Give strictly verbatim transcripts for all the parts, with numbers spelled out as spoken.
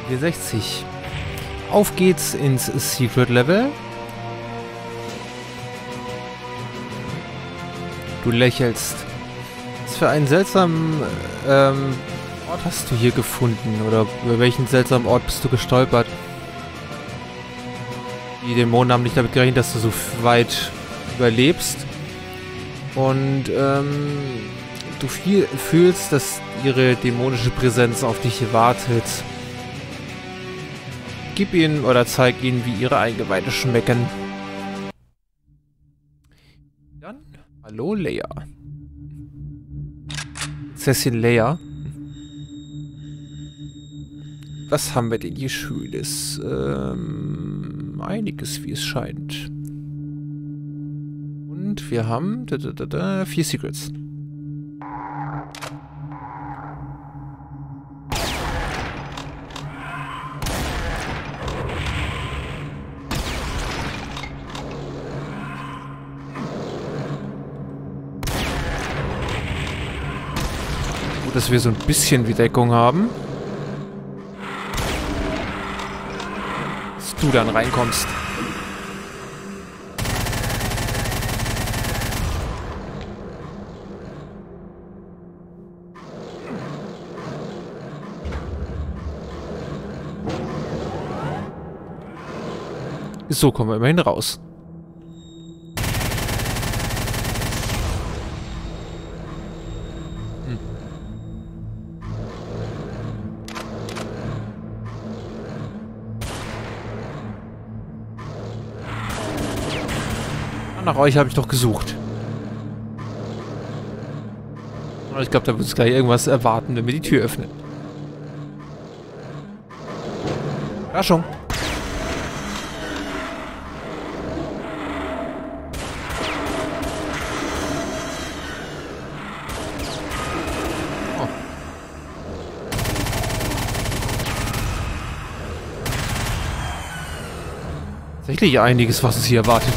vierundsechzig. Auf geht's ins Secret Level. Du lächelst. Was für einen seltsamen ähm, Ort hast du hier gefunden? Oder über welchen seltsamen Ort bist du gestolpert? Die Dämonen haben nicht damit gerechnet, dass du so weit überlebst. Und ähm, du viel, fühlst, dass ihre dämonische Präsenz auf dich wartet. Gib ihnen oder zeig ihnen, wie ihre Eingeweide schmecken. Dann, hallo Leia. Prinzessin Leia. Was haben wir denn hier Schönes? Ähm, einiges, wie es scheint. Und wir haben da, da, da, da, vier Secrets. Gut, dass wir so ein bisschen wie Deckung haben. Dass du dann reinkommst. So kommen wir immerhin raus. Hm. Nach euch habe ich doch gesucht. Aber ich glaube, da wird es gleich irgendwas erwarten, wenn wir die Tür öffnen. Überraschung. Tatsächlich einiges, was uns hier erwartet.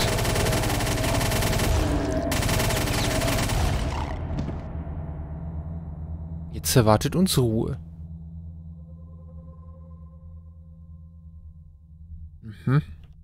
Jetzt erwartet uns Ruhe. Mhm.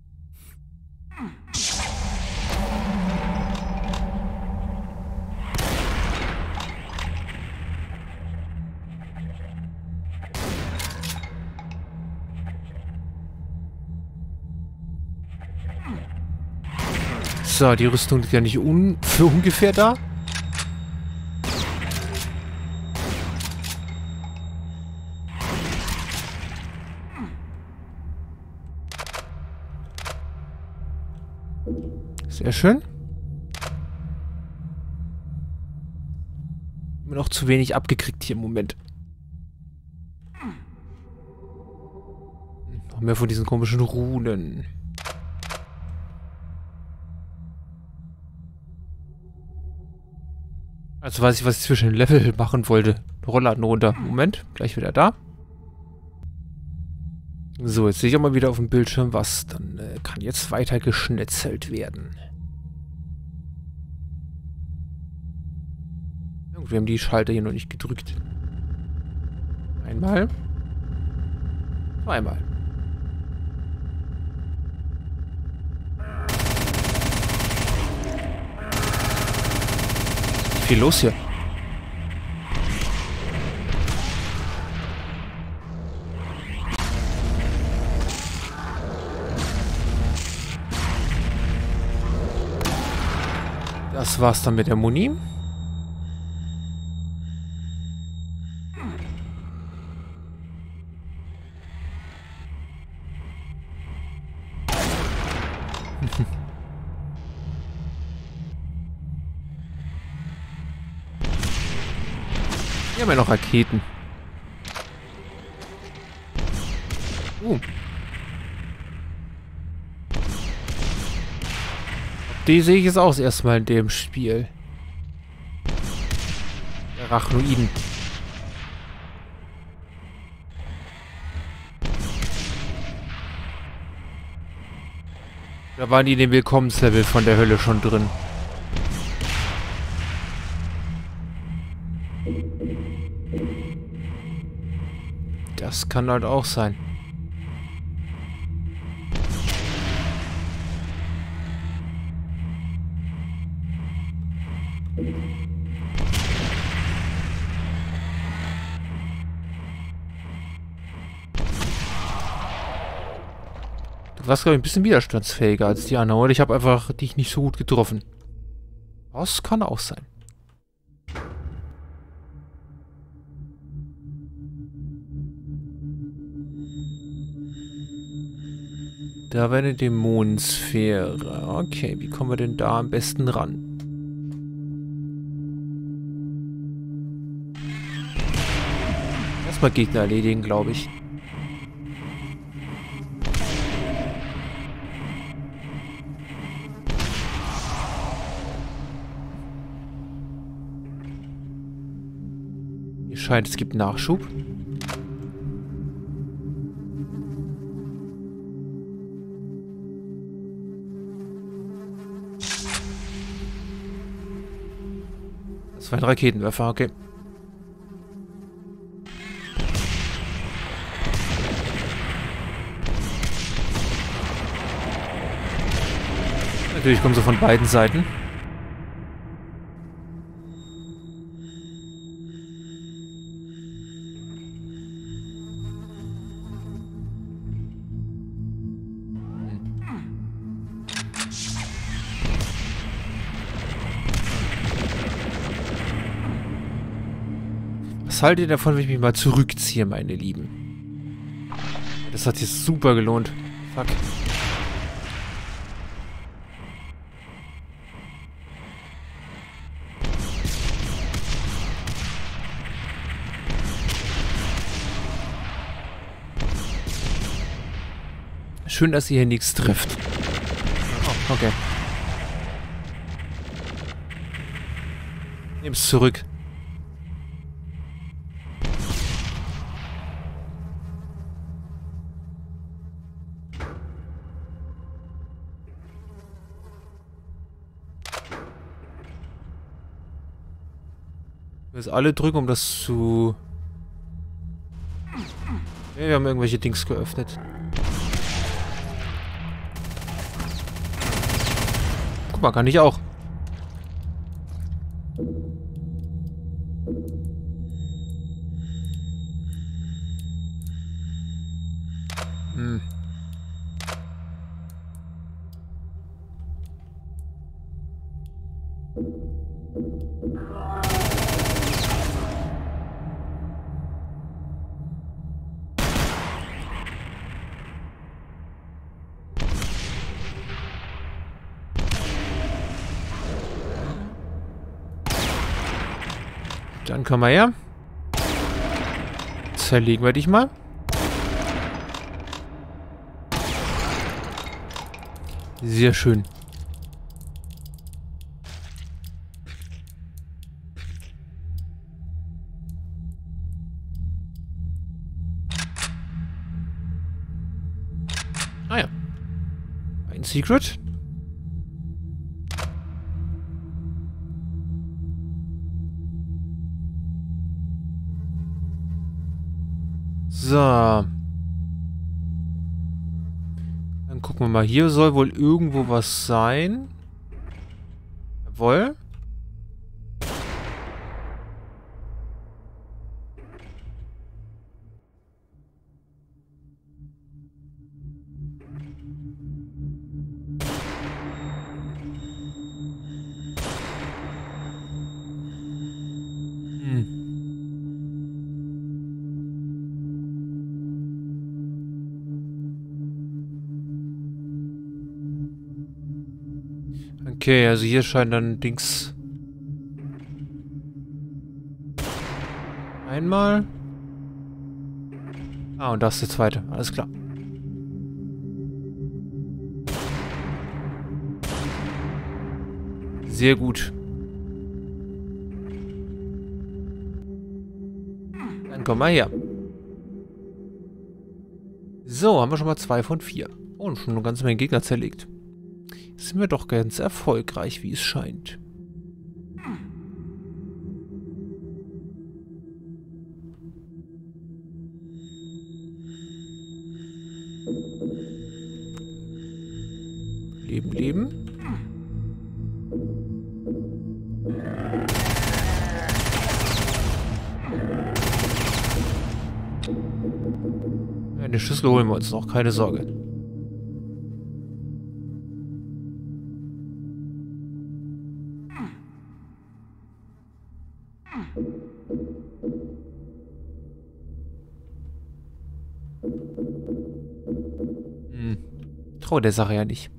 So, die Rüstung ist ja nicht un für ungefähr da. Sehr schön. Immer noch zu wenig abgekriegt hier im Moment. Noch mehr von diesen komischen Runen. Also weiß ich, was ich zwischen den Level machen wollte. Rollladen runter. Moment, gleich wieder da. So, jetzt sehe ich auch mal wieder auf dem Bildschirm was. Dann äh, kann jetzt weiter geschnetzelt werden. Wir haben die Schalter hier noch nicht gedrückt. Einmal. Zweimal. Viel los hier. Das war's dann mit der Muni. Hier haben wir noch Raketen. Uh. Die sehe ich jetzt auch das erste Mal in dem Spiel. Arachnoiden. Da waren die in dem Willkommenslevel von der Hölle schon drin. Das kann halt auch sein. Du warst, glaube ich, ein bisschen widerstandsfähiger als die anderen, oder? Ich habe einfach dich nicht so gut getroffen. Das kann auch sein. Da wäre eine Dämonensphäre. Okay, wie kommen wir denn da am besten ran? Erstmal Gegner erledigen, glaube ich. Hier scheint, es gibt Nachschub. Das war ein Raketenwerfer, okay. Natürlich kommen sie von beiden Seiten. Was haltet ihr davon, wenn ich mich mal zurückziehe, meine Lieben? Das hat sich super gelohnt. Fuck. Schön, dass ihr hier nichts trifft. Oh, okay. Nehm's zurück. Wir müssen alle drücken, um das zu... Ja, wir haben irgendwelche Dings geöffnet. Guck mal, kann ich auch. Hm. Dann komm mal her. Zerlegen wir dich mal. Sehr schön. Ah ja. Ein Secret. So. Dann gucken wir mal. Hier soll wohl irgendwo was sein. Jawohl. Hm. Okay, also hier scheint dann Dings... Einmal. Ah, und das ist der zweite. Alles klar. Sehr gut. Dann komm mal her. So, haben wir schon mal zwei von vier. Oh, und schon eine ganze Menge Gegner zerlegt. Sind wir doch ganz erfolgreich, wie es scheint. Leben, leben. Eine Schüssel holen wir uns noch, keine Sorge. Hm. Traue der Sache ja nicht.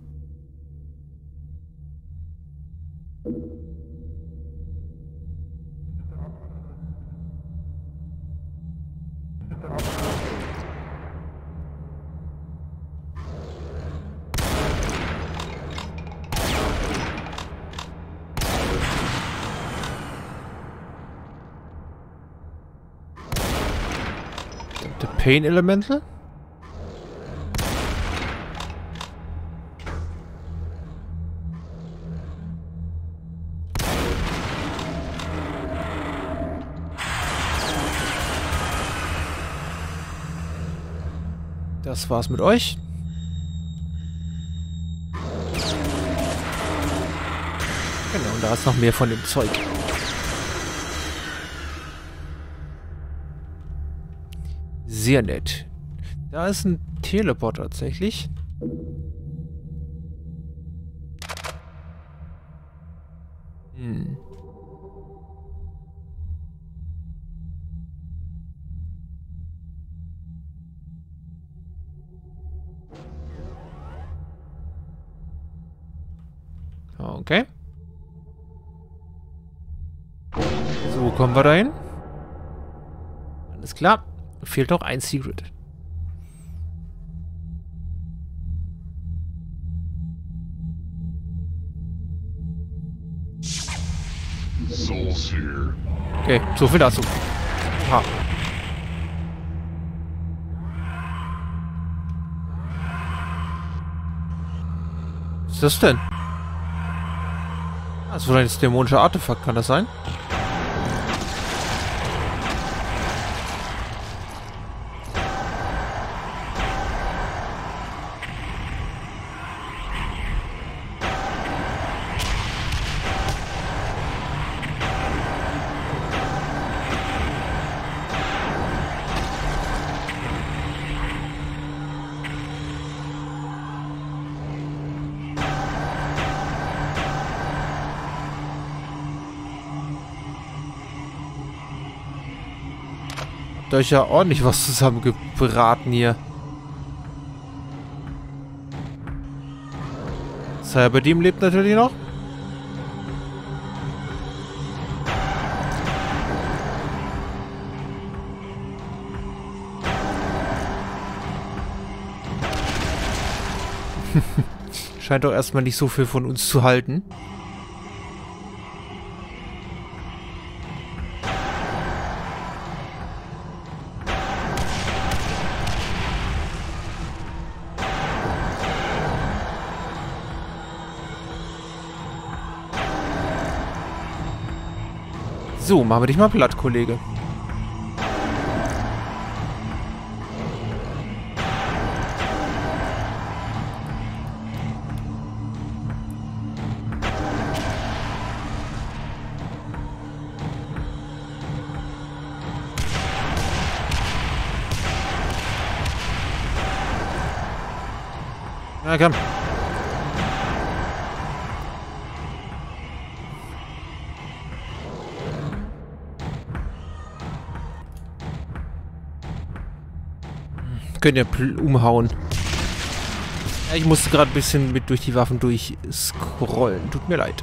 The Pain Elemental? Das war's mit euch. Genau, und da ist noch mehr von dem Zeug. Sehr nett. Da ist ein Teleport tatsächlich. Hm. Okay. So, kommen wir dahin. Alles klar. Fehlt noch ein Secret. Okay, so viel dazu. Ha. Was ist das denn? Das ist wohl ein dämonischer Artefakt, kann das sein? Da ist ja ordentlich was zusammengebraten hier. Cyberdeam lebt natürlich noch. Scheint doch erstmal nicht so viel von uns zu halten. So, machen wir dich mal platt, Kollege. Na komm. Können ja umhauen. Ja, ich musste gerade ein bisschen mit durch die Waffen durchscrollen. Tut mir leid.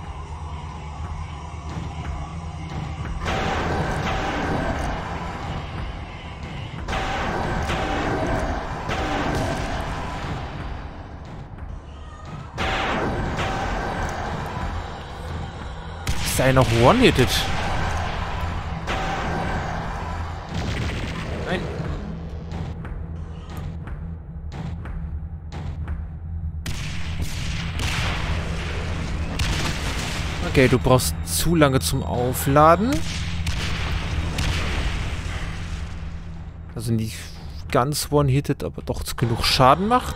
Ist er noch one-hitted? Nein. Okay, du brauchst zu lange zum Aufladen. Also nicht ganz one-hitted, aber doch genug Schaden macht.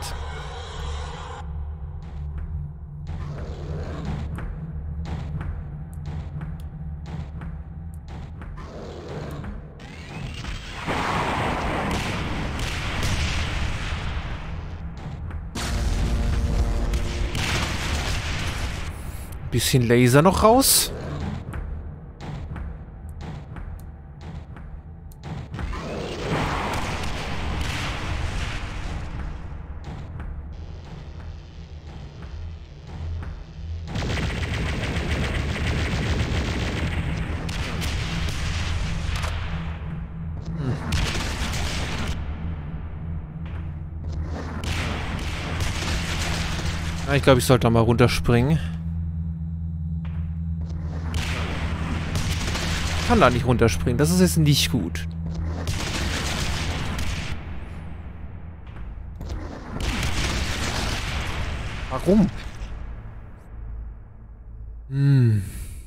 Bisschen Laser noch raus. Ich glaube, ich sollte da mal runterspringen. Ich kann da nicht runterspringen. Das ist jetzt nicht gut. Warum? Hm.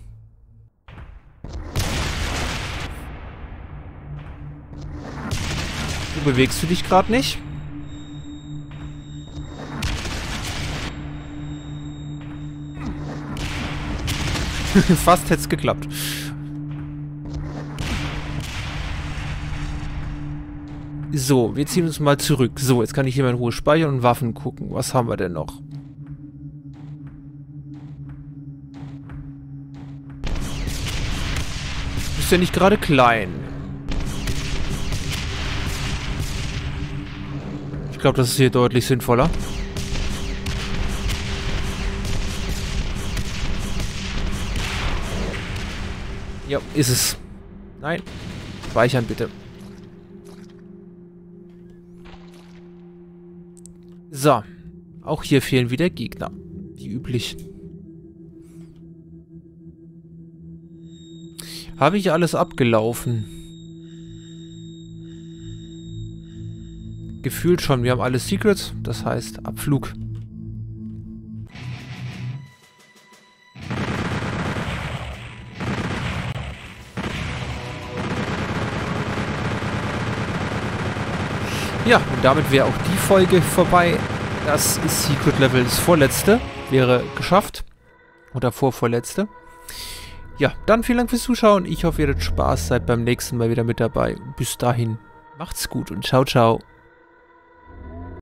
Du bewegst du dich gerade nicht? Fast hätte es geklappt. So, wir ziehen uns mal zurück. So, jetzt kann ich hier mal in Ruhe speichern und Waffen gucken. Was haben wir denn noch? Ist ja nicht gerade klein. Ich glaube, das ist hier deutlich sinnvoller. Ja, ist es. Nein. Speichern bitte. So. Auch hier fehlen wieder Gegner. Wie üblich. Habe ich alles abgelaufen? Gefühlt schon. Wir haben alle Secrets. Das heißt Abflug. Ja, und damit wäre auch die Folge vorbei. Das Secret Level, das vorletzte, wäre geschafft. Oder vorvorletzte. Ja, dann vielen Dank fürs Zuschauen. Ich hoffe, ihr hattet Spaß, seid beim nächsten Mal wieder mit dabei. Bis dahin, macht's gut und ciao, ciao.